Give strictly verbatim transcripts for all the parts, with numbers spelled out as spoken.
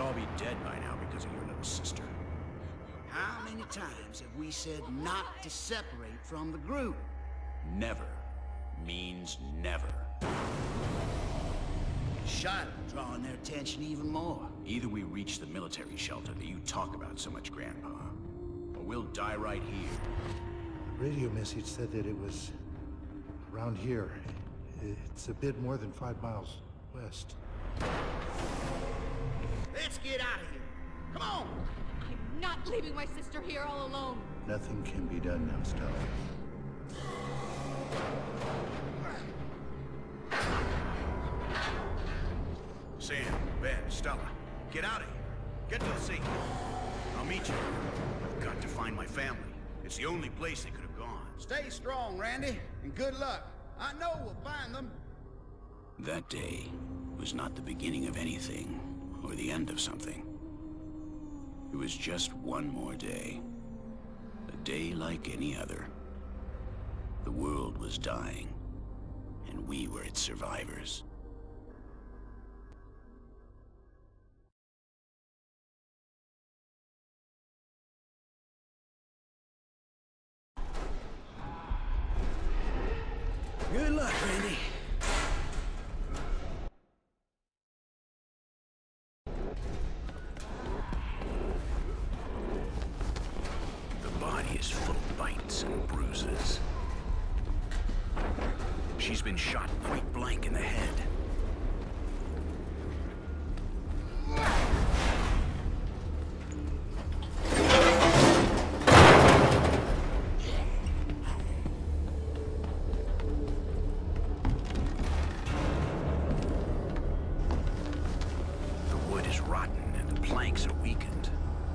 all be dead by now because of your little sister. How many times have we said not to separate from the group? Never means never. Charlotte drawing their attention even more. Either we reach the military shelter that you talk about so much, Grandpa, or we'll die right here. The radio message said that it was around here. It's a bit more than five miles west. Let's get out of here. Come on! I'm not leaving my sister here all alone. Nothing can be done now, Stella. Sam, Ben, Stella, get out of here. Get to the sea. I'll meet you. I've got to find my family. It's the only place they could have gone. Stay strong, Randy, and good luck. I know we'll find them. That day was not the beginning of anything, or the end of something. It was just one more day. A day like any other. The world was dying, and we were its survivors. Good luck, Randy. The body is full of bites and bruises. She's been shot point blank in the head. Planks are weakened.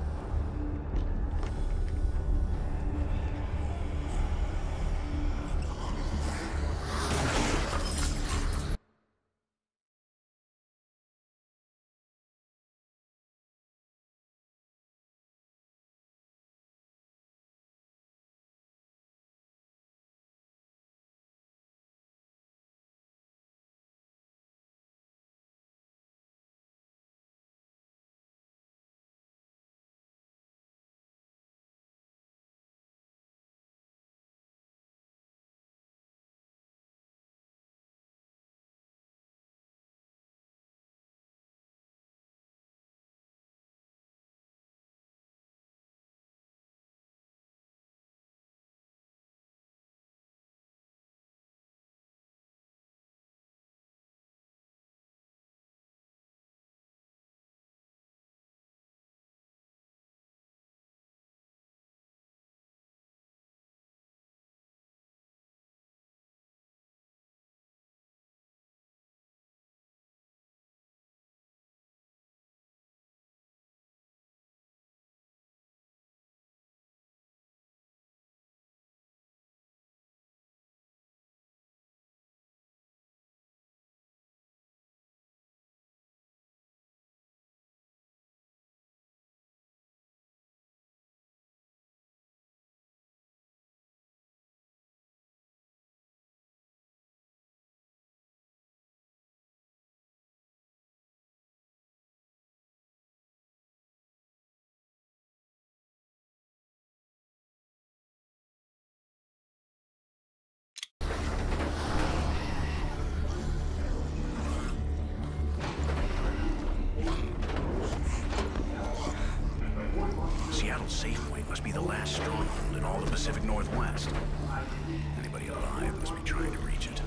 Safeway must be the last stronghold in all the Pacific Northwest. Anybody alive must be trying to reach it.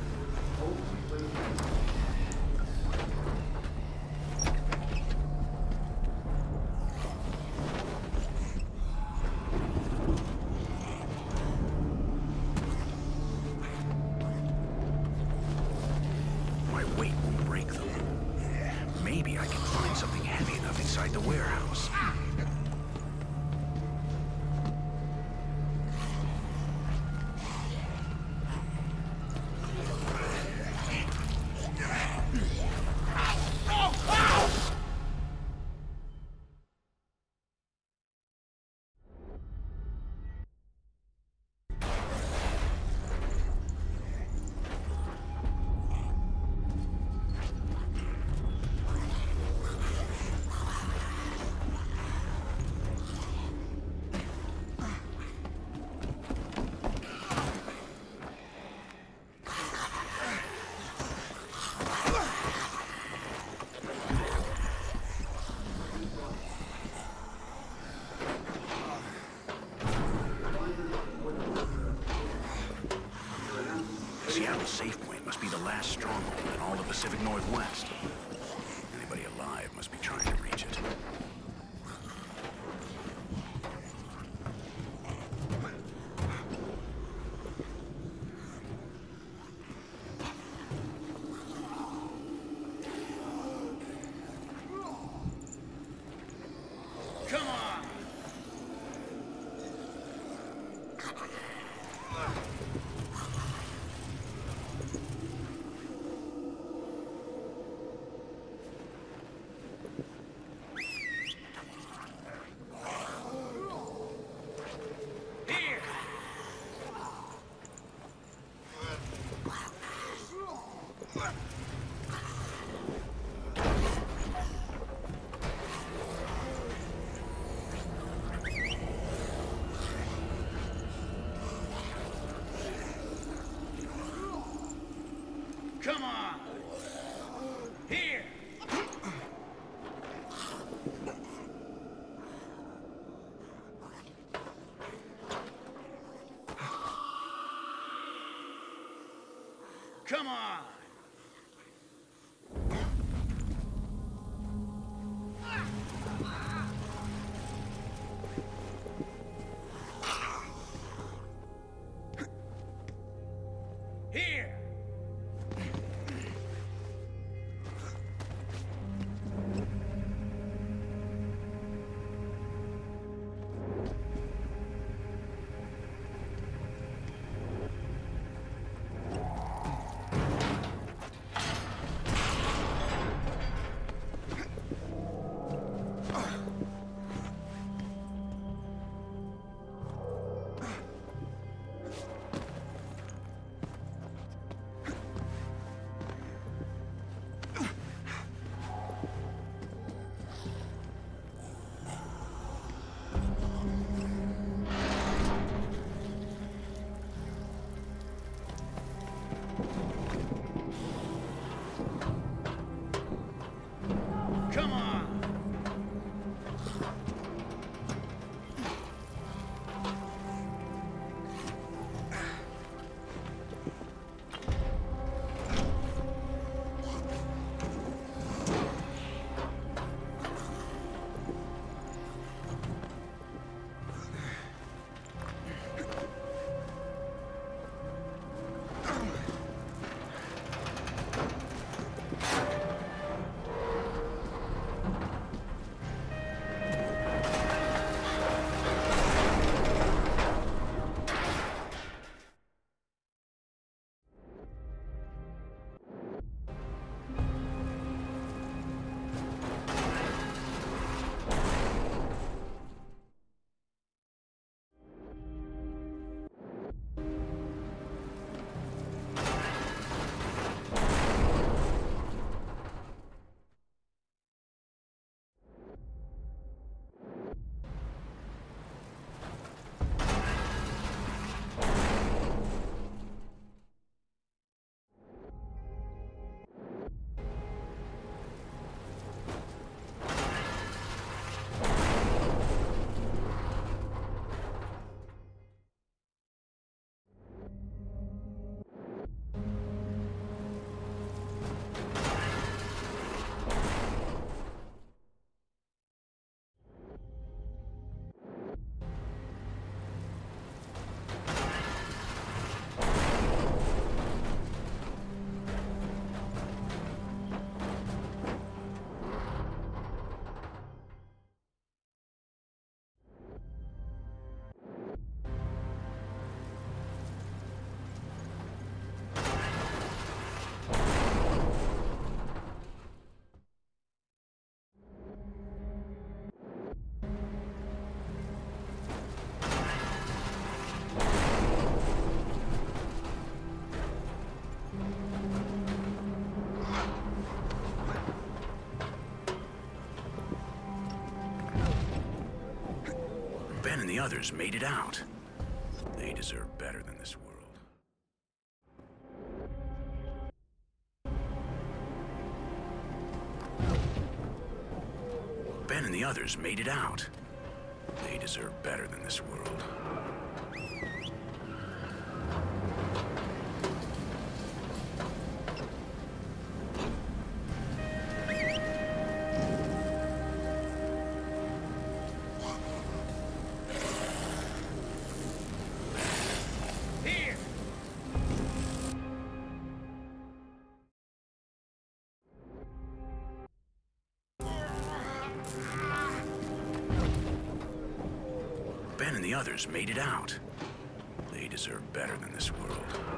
My weight won't break them. Maybe I can find something heavy enough inside the warehouse. Central Safe Point must be the last stronghold in all the Pacific Northwest. Anybody alive must be trying to reach it. Come on! Come on! Here! Come on! Here! Come on! Ben and the others made it out. They deserve better than this world. Ben and the others made it out. They deserve better than this world. Ben and the others made it out. They deserve better than this world.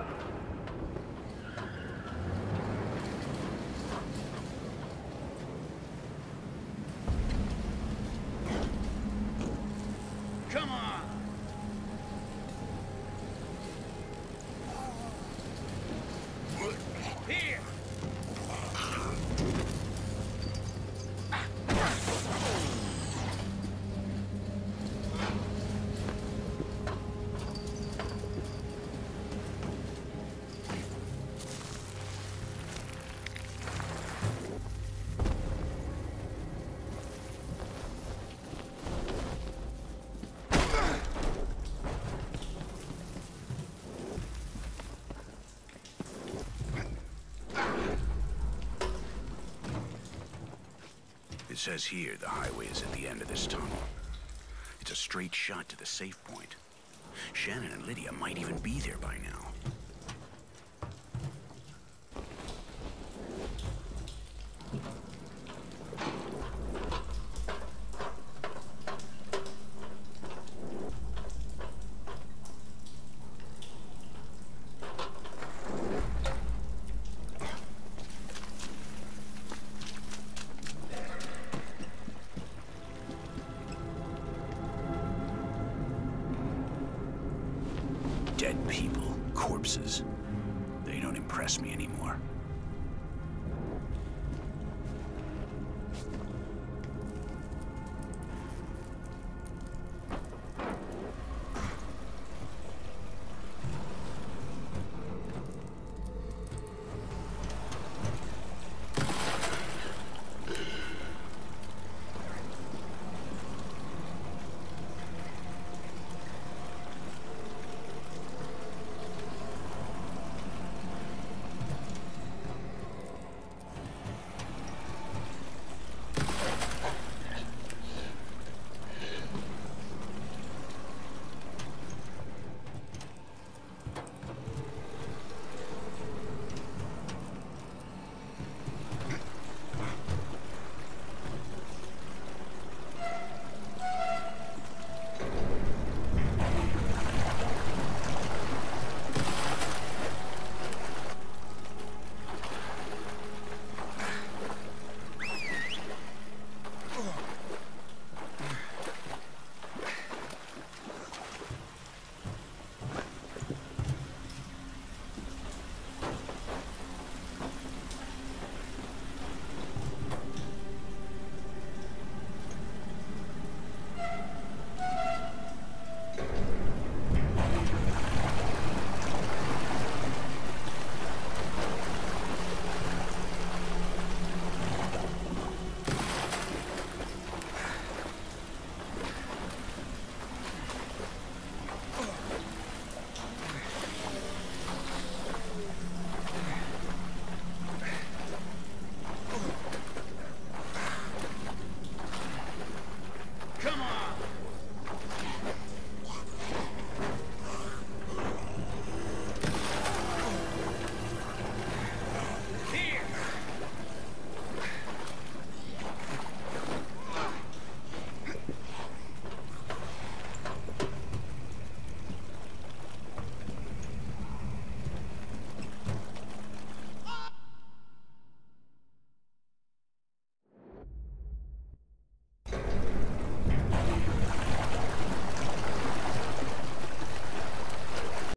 Come on! Here! It says here the highway is at the end of this tunnel. It's a straight shot to the safe point. Shannon and Lydia might even be there by now. Dead people, corpses. They don't impress me anymore.